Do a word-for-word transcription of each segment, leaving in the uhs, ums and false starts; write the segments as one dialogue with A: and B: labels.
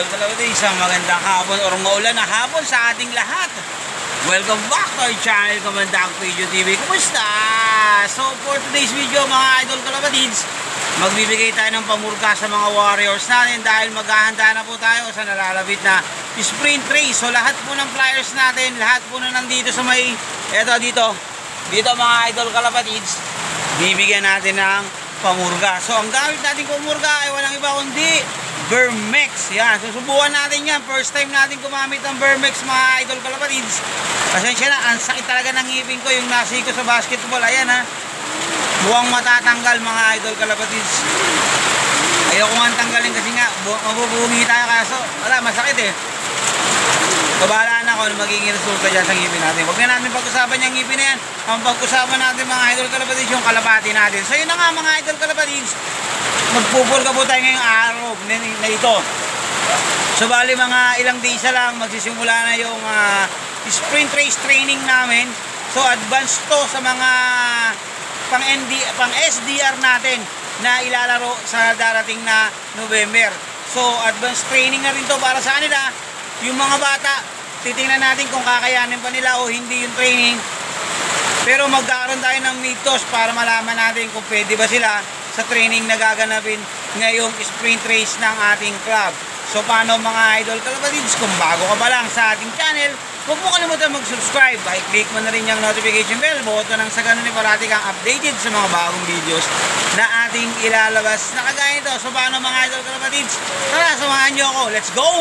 A: idol kalapatids, isang magandang hapon or maulan na hapon sa ating lahat. Welcome back to our channel, Kamandag Video T V. Kumusta? So for today's video mga idol kalapatids, magbibigay tayo ng pamurga sa mga warriors natin dahil maghahanda na po tayo sa nalalapit na sprint race. So lahat po ng flyers natin, lahat po na nandito sa may, eto dito, dito mga idol kalapatids, bibigyan natin ng pamurga. So ang gamit natin pamurga ay walang iba kundi Vermex. Yan, susubukan natin yan. First time natin gumamit ng Vermex mga idol kalapatids. Pasensya na, ang sakit talaga ng ngipin ko yung nasi ko sa basketball. Ayan ha, buwang matatanggal mga idol kalapatids. Ayoko nga tanggalin kasi nga mabubungi tayo, kaso wala, masakit eh. Kabalaan ako na magiging resulta dyan sa ngipin natin. Huwag na natin pag-usapan yung ngipin na yan. Ang pag-usapan natin mga idol kalapatids, yung kalapati natin. So yun na nga mga idol kalapatids, magpupulga po tayo ngayong araw na ito. So bali mga ilang days na lang magsisimula na yung uh, sprint race training namin. So advance to sa mga pang, N D, pang S D R natin na ilalaro sa darating na November. So advance training na rin to para sa kanila. Yung mga bata, titingnan natin kung kakayanin pa nila o hindi yung training. Pero magkakaroon tayo ng mythos para malaman natin kung pwede ba sila sa training na gaganapin ngayong sprint race ng ating club. So paano mga idol kalapatids, kung bago ka pa lang sa ating channel, huwag mo kalimutan mag-subscribe. I-click mo na rin yung notification bell, boto nang sa ganun ay parati kang updated sa mga bagong videos na ating ilalabas na kagaya nito. So paano mga idol kalapatids, tara samahan nyo ako, let's go!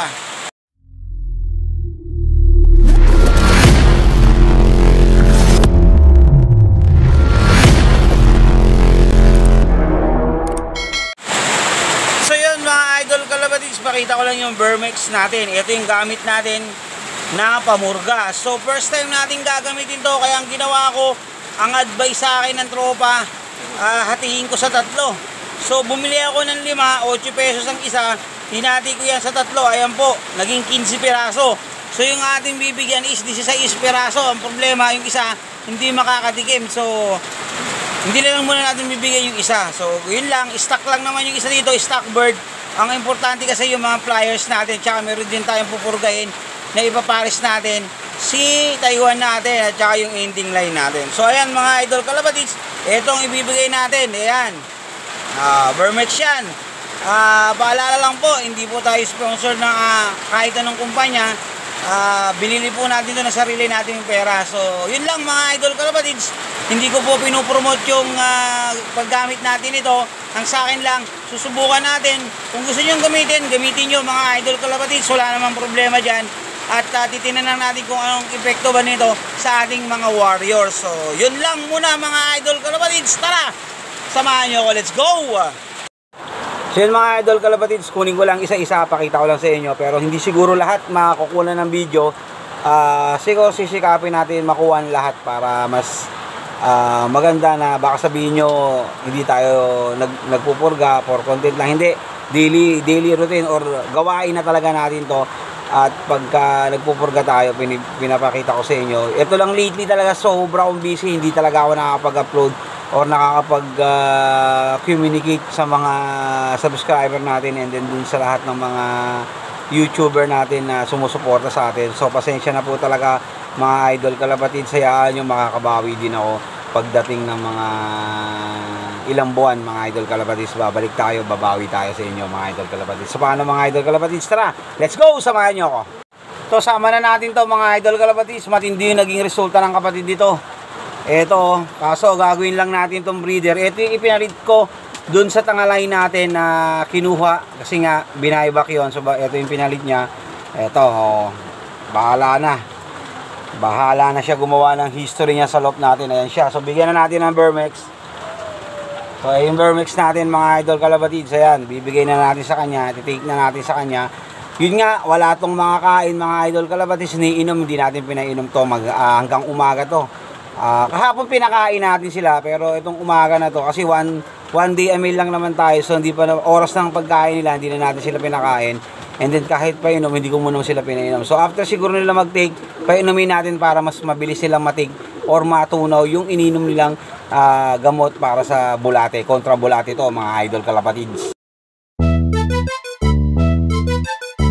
A: Pakita ko lang yung Vermex natin. Ito yung gamit natin na pamurga. So first time natin gagamitin to, kaya ang ginawa ko, ang advice sa akin ng tropa, uh, hatiin ko sa tatlo. So bumili ako ng lima, eight pesos ang isa, hinati ko yan sa tatlo. Ayan po, naging fifteen piraso. So yung ating bibigyan is sixteen piraso. Ang problema, yung isa hindi makakatikim. So hindi lang muna natin bibigyan yung isa. So yun lang, stock lang naman yung isa dito, stock bird. Ang importante kasi yung mga flyers natin, tsaka meron din tayong pupurgahin na ipapares natin si Taiwan natin at tsaka yung ending line natin. So ayan mga idol kalapatids, etong ibibigay natin, ayan, uh, Vermex yan. Uh, paalala lang po, hindi po tayo sponsor ng uh, kahit anong kumpanya. Uh, binili po natin ito na sarili natin yung pera. So yun lang mga idol kalapatids, hindi ko po pinupromote yung uh, paggamit natin ito. Ang sa akin lang, susubukan natin. Kung gusto nyo gamitin, gamitin nyo mga idol kalapatids, wala namang problema dyan. At uh, titinan lang natin kung anong epekto ba nito sa ating mga warriors. So yun lang muna mga idol kalapatids, tara, samahan nyo ako, let's go! So yun mga idol kalapatids, kunin ko lang isa-isa, pakita ko lang sa inyo, pero hindi siguro lahat makukuha ng video. Uh, siguro sisikapin natin makuha lahat para mas uh, maganda, na baka sabihin nyo hindi tayo nag, nagpupurga for content lang. Hindi, daily, daily routine or gawain na talaga natin to. At pagka nagpupurga tayo, pin, pinapakita ko sa inyo. Ito lang lately talaga, sobra akong busy, hindi talaga ako nakakapag-upload or nakakapag-communicate uh, sa mga subscriber natin and then dun sa lahat ng mga YouTuber natin na sumusuporta sa atin. So pasensya na po talaga mga idol kalapatids, sayaan yung makakabawi din ako pagdating ng mga ilang buwan mga idol kalapatids. Babalik tayo, babawi tayo sa inyo mga idol kalapatids. So paano mga idol kalapatids, tara, let's go, samahan nyo ako. So sama na natin to mga idol kalapatids, matindi yung naging resulta ng kapatid dito. Ito, kaso gagawin lang natin tong breeder. Ito yung ipinalit ko dun sa tangalay natin na kinuha kasi nga binayback yun. So ito yung pinalit niya. Ito, oh, bahala na. Bahala na siya gumawa ng history niya sa loop natin. Ayan siya. So bigyan na natin ng Vermex. So yung Vermex natin mga idol kalapatids, ayan, bibigay na natin sa kanya, titake na natin sa kanya. Yun nga, wala tong mga kain mga idol kalapatids, niinom, hindi natin pinainom to mag, uh, hanggang umaga to. Uh, kahapon pinakain natin sila, pero itong umaga na to kasi one, one day a meal lang naman tayo, so hindi pa na, oras ng pagkain nila, hindi na natin sila pinakain. And then kahit painom, hindi ko muna sila pinainom. So after siguro nila mag-take, painumin natin para mas mabilis silang matik or matunaw yung ininom nilang uh, gamot para sa bulate, kontra bulate to mga idol kalapatids.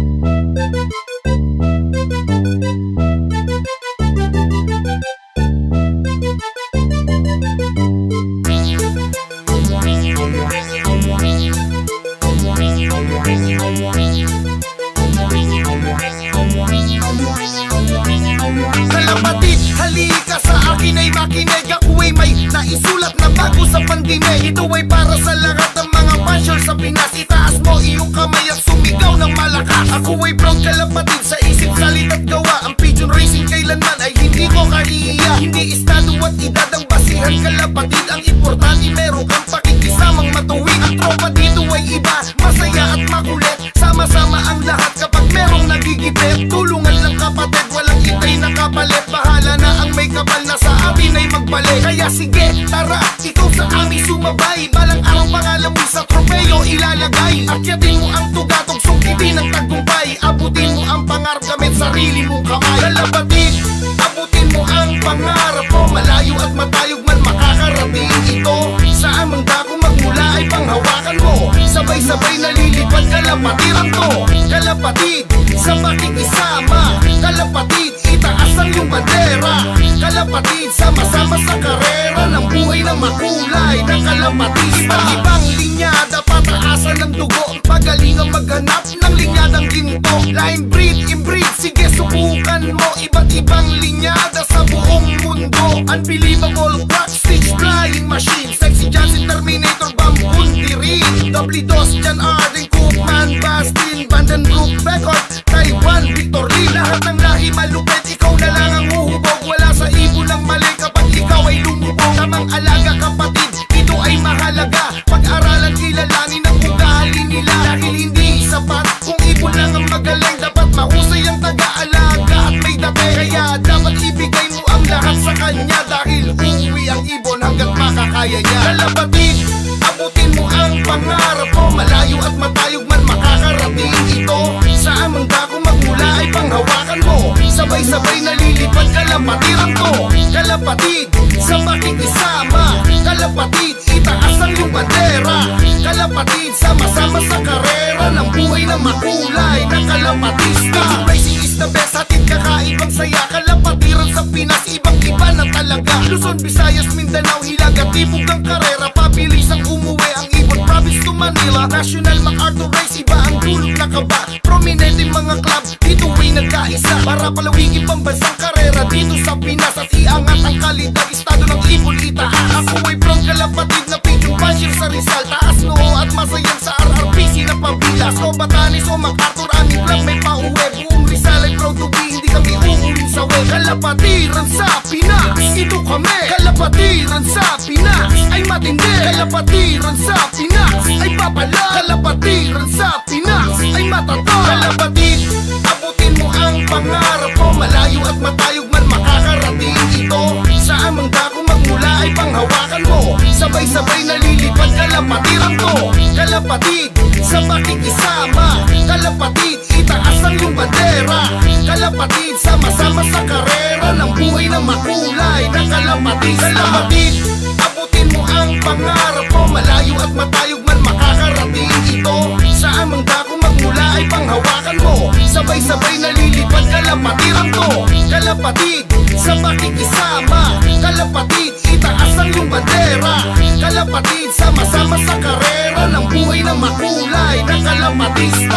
B: kabutihan kalapatid. Ang importante meron kang pakikisamang matuwid. Ang tropa dito ay iba, masaya at makulit. Sama-sama ang lahat kapag merong nagigipit. Tulungan lang kapatid, walang itay na kapalit. Bahala na ang may kapal na sa atin ay magbalik. Kaya sige, tara, ikaw sa amin sumabay. Balang araw pangalan mo sa tropeyo ilalagay. Akyatin mo ang tugatog, sungkitin ang tagumpay. Abutin mo ang pangarap gamit sarili mong kamay. Kalapatid, abutin mo ang pangarap mo. Malayo at matayog man makakarating ito. Saan man dako magmula ay panghawakan mo. Sabay-sabay nalilipad kalapatiran to. Kalapatid, sa pakikisama. Kalapatid, itaas ang iyong bandera. Kalapatid, sama-sama sa karera ng buhay na makulay ng kalapatista. Iba't-ibang linyada, pataasan ng dugo. Magaling ang maghanap ng linyadang ginto. Line breed, inbreed, sige subukan mo. Iba't-ibang linyada sa buong mundo. Unbelievable crack, stitch, flying machine. Sexy Johnson, Terminator, Bambun, Tirin. Doubly Dos, Jan Arden, Koopman, Bastin, Vandenbroek, Beckert, Taiwan, Victor Lee. Lahat ng lahi malupit, ikaw na lang ang huhubog. Wala sa ibon ng mali kapag ikaw ay lumubog. Tamang alaga kapatid, ito ay mahalaga. Pag-aralan, kilalanin ang ugali nila. Dahil hindi sapat kung ibon lang ang magaling. Dapat mahusay ang taga-alaga at may dati. Kaya dapat ibigay mo ang lahat sa kanya. Dahil uuwi ang ibon hanggat makakaya niya. Kalapatid, abutin mo ang pangarap mo. Malayo at matayog man makakarating ito. Saan man dako magmula ay panghawakan mo. Sabay-sabay nalilipad kalapatiran to. Kalapatid, sa pakikisama. Kalapatid, itaas ang iyong bandera. Kalapatid, sama-sama sa karera ng buhay na makulay ng kalapatista. Racing is the best, hatid kakaibang saya. Kalapatiran sa Pinas, ibang-iba na talaga. Luzon, Visayas, Mindanao, Hilaga, Tibog ang karera. Pabilis ang umuwi ang ibon, province to Manila. National MacArthur Race, iba ang dulot na kaba. Prominente mga club, dito ay nagkaisa. Para palawigin pambansang karera dito sa Pinas. At iangat ang kalidad, estado ng ibon itaas. Ako ay from kalapatid na pigeon puncher sa Rizal. Taas noo at masayang sa R R P C na pabilas. O Batanes o MacArthur, aming club may pauwi. Buong Rizal ay proud to be, hindi kami uuling sa web. Kalapatiran sa Pinas, ito kami. Kalapatiran sa Pinas ay matindi. Kalapatiran sa Pinas ay papala. Kalapatiran sa Pinas ay matata. Kalapatid, abutin mo ang pangarap mo. Malayo at matayog man makakarating ito. Saan man dako magmula ay panghawakan mo. Sabay-sabay nalilipad kalapatiran to. Kalapatid, sa pakikisama. Kalapatid, itaas ang iyong bandera. Kalapatid, sama-sama sa karera ng buhay na makulay ng kalapatista. Kalapatid, abutin mo ang pangarap mo. Malayo at matayog man makakarating ito. Saan man dako magmula ay panghawakan mo. Sabay-sabay nalilipad kalapatiran to. Kalapatid, sa pakikisama. Kalapatid, itaas ang iyong bandera. Kalapatid, sama-sama sa karera ng buhay na makulay ng kalapatista.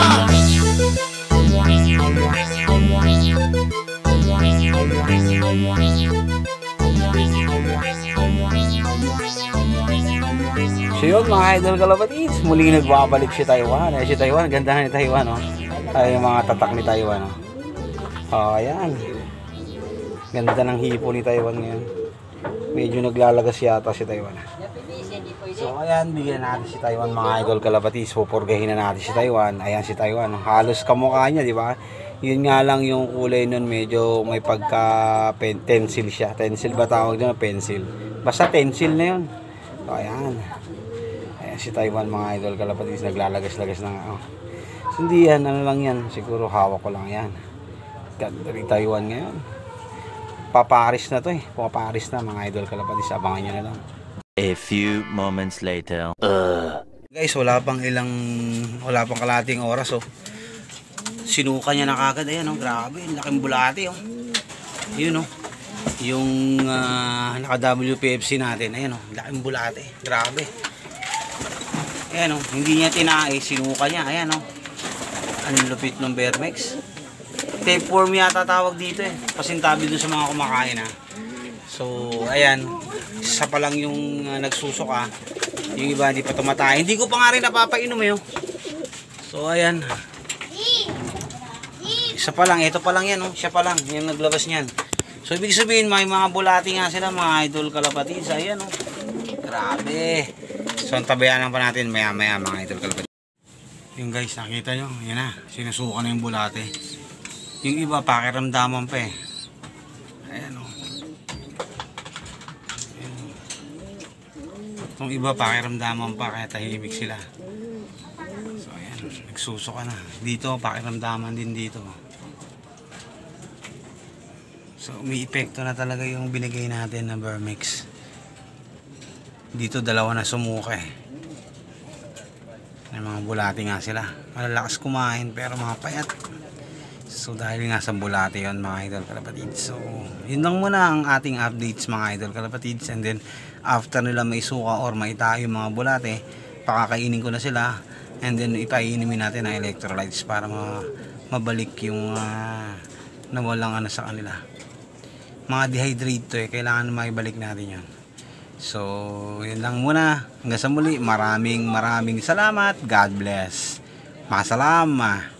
A: So yun mga idol kalapatids, muli nagbabalik si Taiwan. Eh, si Taiwan, ganda ni Taiwan, oh. Ay, yung mga tatak ni Taiwan, oh. Oh, ayan. Ganda ng hipo ni Taiwan ngayon. Medyo naglalagas yata si Taiwan. So ayan, bigyan natin si Taiwan mga idol kalapatids. Pupurgahin na natin si Taiwan. Ayan si Taiwan, oh. Halos kamukha niya, di ba? Yun nga lang yung kulay nun, medyo may pagka pencil siya. Pencil ba tawag doon? Pencil. Basta pencil na yun. So ayan. Ayan si Taiwan mga idol kalapatids, naglalagas-lagas na nga, oh. Hindi yan, ano lang yan. Siguro hawak ko lang yan. Ganda rin Taiwan ngayon. Paparis na to eh. Paparis na mga idol kalapatids. Abangan nyo na lang.
C: A few moments later. Uh.
A: Guys, wala pang ilang, wala pang kalating oras, oh. Sinuka niya na kagad. Ayan, oh. Grabe, laking bulate, oh. Yun, oh. Yung uh, naka-W P F C natin. Ayan, oh. Laking bulate. Grabe. Ayan, oh. Hindi niya tinae. Sinuka niya. Ayan, oh. Ang lupit ng Bermex. Tapeworm yata tawag dito eh. Pasintabi dun sa mga kumakain ha. So, ayan. Isa pa lang yung uh, nagsusuka. Yung iba hindi pa tumatay. Hindi ko pa nga rin napapainom eh. So, ayan. Isa pa lang. Ito pa lang yan. Oh. Siya pa lang. Yung naglabas niyan. So ibig sabihin may mga bulati nga sila mga idol kalapatids. Ayan oh. Grabe. So antabayanan pa natin maya maya mga idol kalapatids. Yung guys, nakita nyo, yan na, sinusukan na yung bulate. Yung iba pakiramdaman pa eh. Ayan oh. Yung iba pakiramdaman pa kaya tahimik sila. So ayan, nagsusuka na. Dito pakiramdaman din dito. So may epekto na talaga yung binigay natin na Vermix. Dito dalawa na sumuka eh. May mga bulati nga sila. Malalakas kumain pero mga payat. So dahil nga sa bulati yon mga idol kalapatids. So yun lang muna ang ating updates mga idol kalapatids. And then after nila maisuka or maitayo yung mga bulate, pakakainin ko na sila. And then ipainimin natin ang electrolytes para ma mabalik yung uh, nawalang ano sa kanila. Mga dehydrate to eh. Kailangan maibalik natin yan. So yun lang muna. Hanggang sa muli. Maraming maraming salamat. God bless. Masalama.